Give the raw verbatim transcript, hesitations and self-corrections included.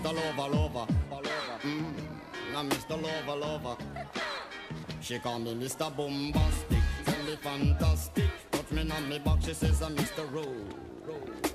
Mister Lover, Lover, mm, I'm Mister Lover, Lover. She call me Mister Bombastic, tell me fantastic. Touch me on me back, she says I'm Mister Rowe.